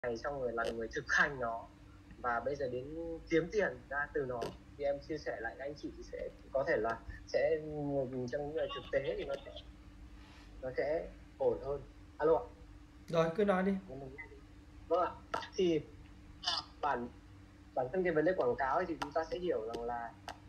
này, xong rồi là người thực hành nó, và bây giờ đến kiếm tiền ra từ nó, thì em chia sẻ lại với anh chị thì sẽ có thể là sẽ trong những ngày thực tế thì nó sẽ ổn hơn. Alo ạ. Rồi, cứ nói đi. Vâng ạ. Thì bản bản thân cái vấn đề quảng cáo thì chúng ta sẽ hiểu rằng là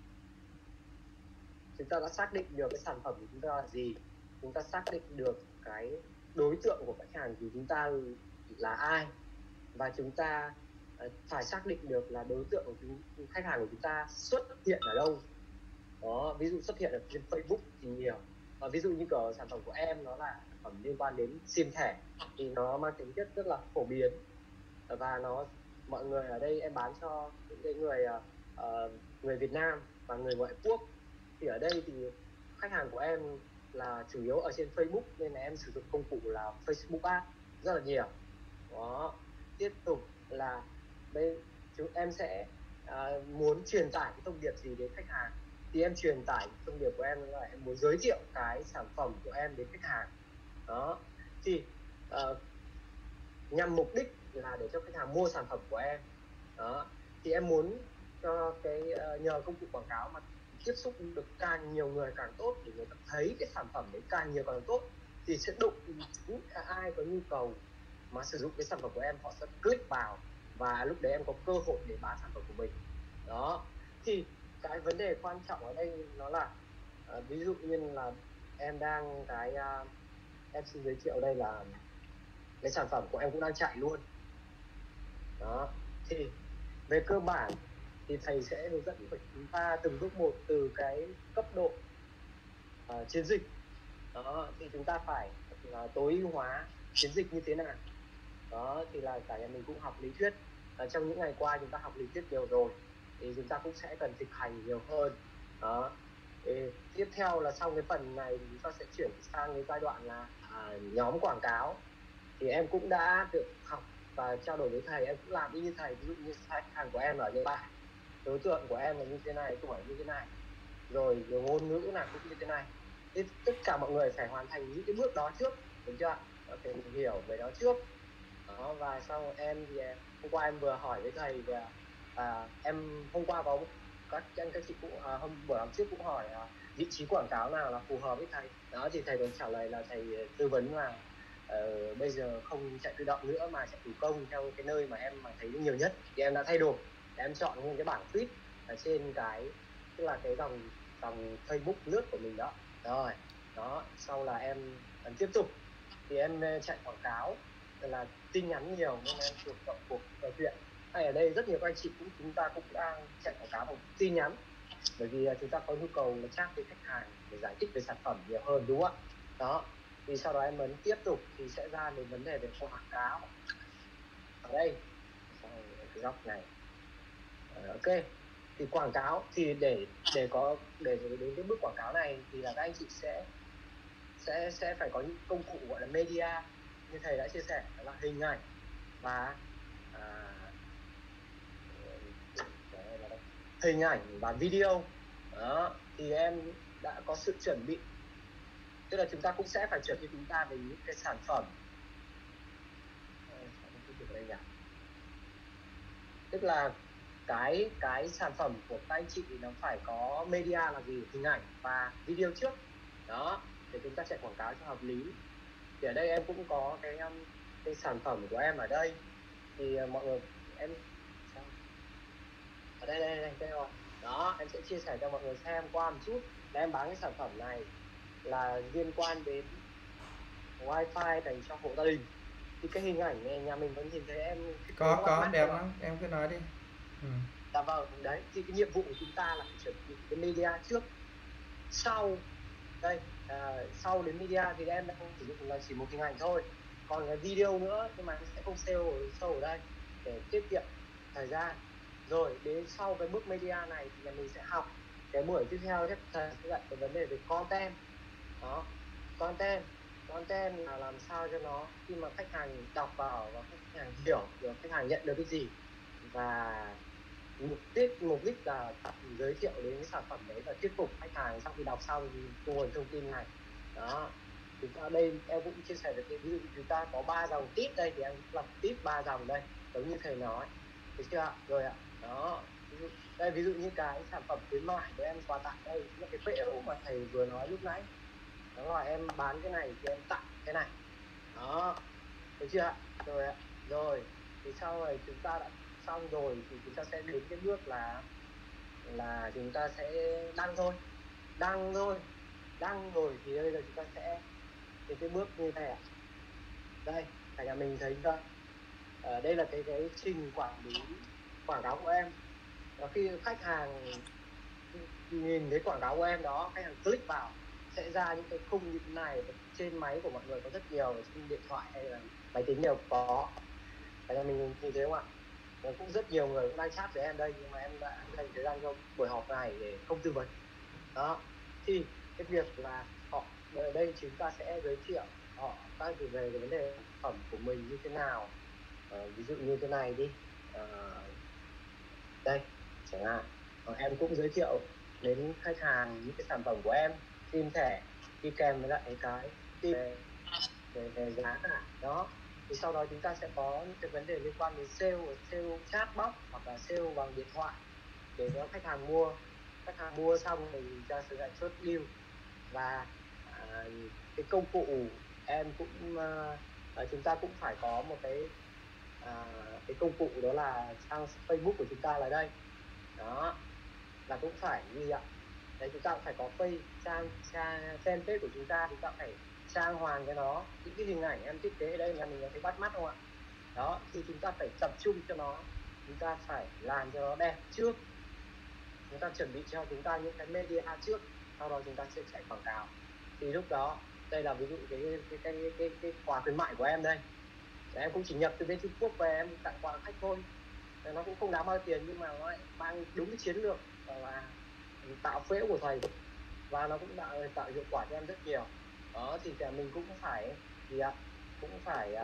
chúng ta đã xác định được cái sản phẩm của chúng ta là gì, chúng ta xác định được cái đối tượng của khách hàng của chúng ta là ai, và chúng ta phải xác định được là đối tượng của khách hàng của chúng ta xuất hiện ở đâu. Đó, ví dụ xuất hiện ở trên Facebook thì nhiều, ví dụ như kiểu sản phẩm của em nó là sản phẩm liên quan đến sim thẻ thì nó mang tính chất rất là phổ biến, và mọi người ở đây em bán cho những cái người Việt Nam và người ngoại quốc, thì ở đây thì khách hàng của em là chủ yếu ở trên Facebook, nên là em sử dụng công cụ là Facebook Ads rất là nhiều. Đó, tiếp tục là chúng em sẽ muốn truyền tải cái thông điệp gì đến khách hàng, thì em truyền tải thông điệp của em là em muốn giới thiệu cái sản phẩm của em đến khách hàng. Đó, thì nhằm mục đích là để cho khách hàng mua sản phẩm của em. Đó, thì em muốn cho nhờ công cụ quảng cáo mà tiếp xúc được càng nhiều người càng tốt, để người ta thấy cái sản phẩm đấy càng nhiều càng tốt, thì sẽ đụng những ai có nhu cầu mà sử dụng cái sản phẩm của em, họ sẽ click vào, và lúc đấy em có cơ hội để bán sản phẩm của mình. Đó, thì cái vấn đề quan trọng ở đây nó là ví dụ như là em đang em xin giới thiệu đây là cái sản phẩm của em cũng đang chạy luôn. Đó, thì về cơ bản thì thầy sẽ hướng dẫn chúng ta từng bước một, từ cái cấp độ chiến dịch. Đó, thì chúng ta phải tối ưu hóa chiến dịch như thế nào. Đó, thì là cả nhà mình cũng học lý thuyết, trong những ngày qua chúng ta học lý thuyết nhiều rồi, thì chúng ta cũng sẽ cần thực hành nhiều hơn. Đó, thì tiếp theo là sau cái phần này thì chúng ta sẽ chuyển sang cái giai đoạn là nhóm quảng cáo. Thì em cũng đã được học và trao đổi với thầy, em cũng làm y như thầy. Ví dụ như khách hàng của em ở Nhật Bản, đối tượng của em là như thế này, tuổi như thế này, rồi ngôn ngữ là cũng như thế này. Thế tất cả mọi người phải hoàn thành những cái bước đó trước, đúng chưa? Phải hiểu về đó trước. Đó, và sau em thì hôm qua em vừa hỏi với thầy về em hôm qua có các chị cũng hôm bữa hôm trước cũng hỏi vị trí quảng cáo nào là phù hợp với thầy. Đó, thì thầy còn trả lời là thầy tư vấn là bây giờ không chạy tự động nữa mà chạy thủ công theo cái nơi mà em mà thấy nhiều nhất, thì em đã thay đổi, em chọn nguyên cái bảng feed ở trên tức là cái dòng dòng Facebook lướt của mình đó. Rồi, đó, sau là em tiếp tục thì em chạy quảng cáo là tin nhắn nhiều, nên em chủ động cuộc trò chuyện. Hay ở đây rất nhiều các anh chị chúng ta cũng đang chạy quảng cáo bằng tin nhắn, bởi vì chúng ta có nhu cầu là chat với khách hàng để giải thích về sản phẩm nhiều hơn, đúng không ạ? Đó, thì sau đó em ấn tiếp tục thì sẽ ra đến vấn đề về quảng cáo ở đây, sau cái góc này. Ok, thì quảng cáo thì để đến cái bước quảng cáo này thì là các anh chị sẽ phải có những công cụ gọi là media, như thầy đã chia sẻ, đó là hình ảnh và à, hình ảnh và video. Đó, thì em đã có sự chuẩn bị, tức là chúng ta cũng sẽ phải chuẩn bị chúng ta về những cái sản phẩm. Tức là cái sản phẩm của các anh chị nó phải có media là gì, hình ảnh và video trước. Đó, để chúng ta chạy quảng cáo cho hợp lý. Thì ở đây em cũng có cái sản phẩm của em ở đây, thì mọi người em ở đây rồi. Đó, em sẽ chia sẻ cho mọi người xem qua một chút là em bán cái sản phẩm này là liên quan đến wifi dành cho hộ gia đình. Thì cái hình ảnh này nhà mình có nhìn thấy em thiết kế nó bắt Có, mắt đẹp không ạ? lắm, em cứ nói đi. Ừ. Dạ vâng, đấy, thì cái nhiệm vụ của chúng ta là phải chuẩn bị cái media trước. Sau đây, sau đến media thì em đang sử dụng là chỉ một hình ảnh thôi, còn cái video nữa nhưng mà em sẽ không sâu ở đây để tiết kiệm thời gian. Rồi đến sau cái bước media này thì nhà mình sẽ học cái buổi tiếp theo, thầy sẽ dạy cái vấn đề về content. Đó, content content là làm sao cho nó khi mà khách hàng đọc vào và khách hàng hiểu được, khách hàng nhận được cái gì, và mục đích là giới thiệu đến cái sản phẩm đấy và thuyết phục khách hàng sau khi đọc xong nguồn thông tin này. Đó, chúng ta đây em cũng chia sẻ được, ví dụ chúng ta có 3 dòng tip đây thì em lọc tip 3 dòng đây giống như thầy nói, được chưa ạ? Rồi ạ. Đó, ví dụ như cái sản phẩm khuyến mại của em quà tặng đây là cái phễu mà thầy vừa nói lúc nãy, đó là em bán cái này thì em tặng cái này. Đó, được chưa ạ? Rồi ạ. Rồi thì sau này chúng ta đã xong rồi thì chúng ta sẽ đến cái bước là chúng ta sẽ đăng thôi. Đăng rồi thì bây giờ chúng ta sẽ đến cái bước như này ạ. Đây, cả nhà mình thấy chưa? Đây là cái trình quản lý quảng cáo của em. Và khi khách hàng nhìn thấy quảng cáo của em đó, khách hàng click vào sẽ ra những cái khung như thế này. Trên máy của mọi người có rất nhiều, trên điện thoại hay là máy tính đều có. Cả nhà mình nhìn thấy không ạ? Cũng rất nhiều người cũng đang chat với em đây, nhưng mà em đã dành thời gian cho buổi họp này để không tư vấn. Đó, thì cái việc là họ ở đây chúng ta sẽ giới thiệu họ các về cái vấn đề sản phẩm của mình như thế nào. Ví dụ như thế này đi. Đây chẳng hạn, em cũng giới thiệu đến khách hàng những cái sản phẩm của em, xin thẻ đi kèm với lại cái tip về giá cả. Đó, thì sau đó chúng ta sẽ có những cái vấn đề liên quan đến sale chatbot hoặc là sale bằng điện thoại để cho khách hàng mua. Khách hàng mua xong thì chúng ta sẽ lại chốt deal. Và cái công cụ em cũng chúng ta cũng phải có một cái công cụ, đó là trang Facebook của chúng ta là đây. Đó, là cũng phải gì ạ? Đấy, chúng ta cũng phải có trang fanpage của chúng ta cũng phải trang hoàng cho nó. Những cái hình ảnh em thiết kế đây là mình có thấy bắt mắt không ạ? Đó, thì chúng ta phải tập trung cho nó, chúng ta phải làm cho nó đẹp trước, chúng ta chuẩn bị cho chúng ta những cái media trước, sau đó chúng ta sẽ chạy quảng cáo. Thì lúc đó đây là ví dụ cái quà khuyến mại của em đây. Đấy, em cũng chỉ nhập từ bên Trung Quốc về em tặng quà khách thôi. Nó cũng không đáng bao tiền, nhưng mà nó lại mang đúng cái chiến lược là tạo phễu của thầy, và nó cũng tạo hiệu quả cho em rất nhiều. Đó, thì mình cũng phải gì ạ? Cũng phải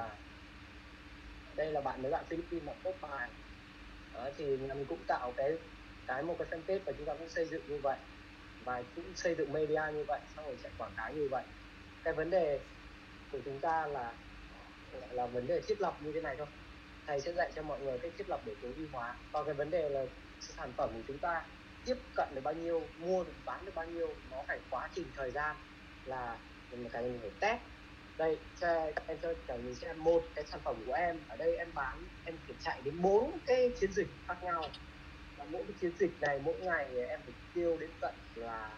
đây là mấy bạn Philippines mà post bài. Đó, thì nhà mình cũng tạo một cái fanpage và chúng ta cũng xây dựng như vậy, và cũng xây dựng media như vậy, xong rồi chạy quảng cáo như vậy. Cái vấn đề của chúng ta là vấn đề thiết lập như thế này thôi. Thầy sẽ dạy cho mọi người cách thiết lập để tối ưu hóa. Còn cái vấn đề là sản phẩm của chúng ta tiếp cận được bao nhiêu, mua được bán được bao nhiêu, nó phải quá trình thời gian là mình phải test. Đây, em cho cả mình xem một cái sản phẩm của em ở đây, em bán, em phải chạy đến 4 cái chiến dịch khác nhau, và mỗi cái chiến dịch này mỗi ngày em phải tiêu đến tận là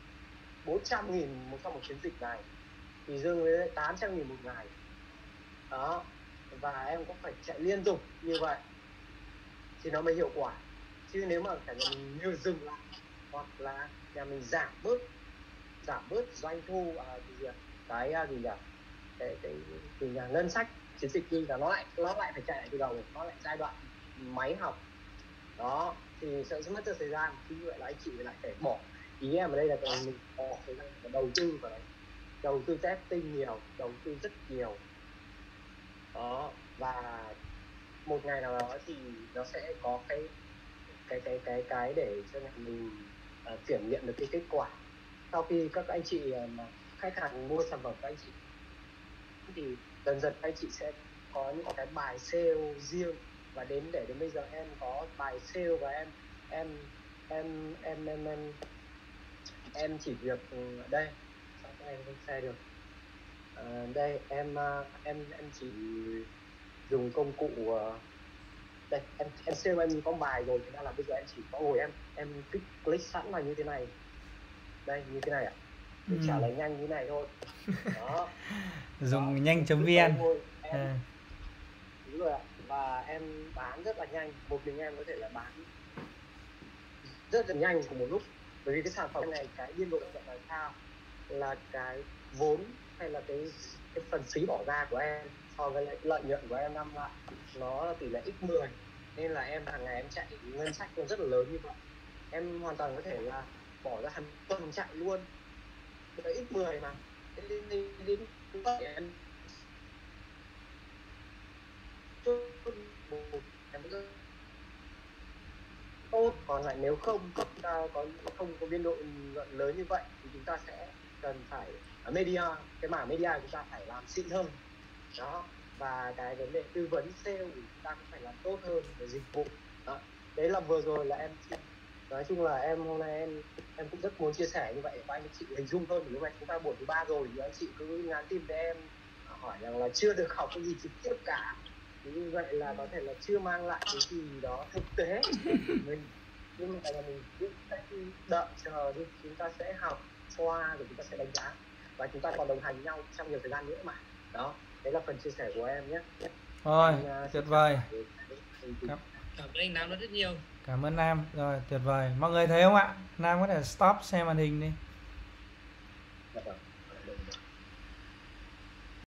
400.000 trong một chiến dịch này, thì dương với 800.000 một ngày. Đó, và em cũng phải chạy liên tục như vậy thì nó mới hiệu quả. Chứ nếu mà cả nhà mình như dừng lại, hoặc là nhà mình giảm bớt doanh thu cái ngân sách chiến dịch đi, là nó lại phải chạy lại từ đầu, nó lại giai đoạn máy học. Đó, thì sẽ mất rất thời gian. Như vậy là anh chị lại phải bỏ, ý em ở đây là mình bỏ thời gian và đầu tư vào đấy, đầu tư testing nhiều, đầu tư rất nhiều. Đó, và một ngày nào đó thì nó sẽ có cái để cho mình kiểm nghiệm được cái kết quả. Sau khi các anh chị mà khách hàng mua sản phẩm của anh chị thì dần dần anh chị sẽ có những cái bài sale riêng, và để đến bây giờ em có bài sale, và em chỉ việc đây sao em không share được. Đây em chỉ dùng công cụ đây, em sale em có bài rồi, thế nên là bây giờ em chỉ có ngồi em click sẵn vào như thế này, đây như thế này ạ, để trả lời nhanh như thế này thôi. Đó, dùng nhanh.vn. Đúng rồi ạ. Và em bán rất là nhanh, một mình em có thể là bán rất là nhanh cùng một lúc, bởi vì cái sản phẩm này cái biên độ lợi nhuận là cao, là cái vốn hay là cái phần phí bỏ ra của em so với lại lợi nhuận của em năm lại nó là tỷ lệ x10, nên là em hàng ngày em chạy ngân sách nó rất là lớn như vậy. Em hoàn toàn có thể là bỏ ra hàng tuần chạy luôn, cái x10 mà đến em em tốt. Còn lại nếu không chúng ta không có biên độ lớn như vậy thì chúng ta sẽ cần phải media, cái mảng media của chúng ta phải làm xịn hơn đó, và cái vấn đề tư vấn sale của chúng ta cũng phải làm tốt hơn về dịch vụ đó. Đấy là vừa rồi là em nói chung là em hôm nay em cũng rất muốn chia sẻ như vậy và anh chị hình dung hơn. Lúc này chúng ta buổi thứ 3 rồi thì anh chị cứ nhắn tin với em hỏi rằng là chưa được học cái gì trực tiếp cả, thì như vậy là có thể là chưa mang lại cái gì đó thực tế mình, nhưng mà mình cứ đợi chờ đi, chúng ta sẽ học qua rồi chúng ta sẽ đánh giá và chúng ta còn đồng hành nhau trong nhiều thời gian nữa mà. Đó, đấy là phần chia sẻ của em nhé. Rồi, tuyệt vời. Cảm ơn anh Nam rất nhiều. Cảm ơn Nam. Rồi, tuyệt vời. Mọi người thấy không ạ? Nam có thể stop xem màn hình đi. Dạ vâng.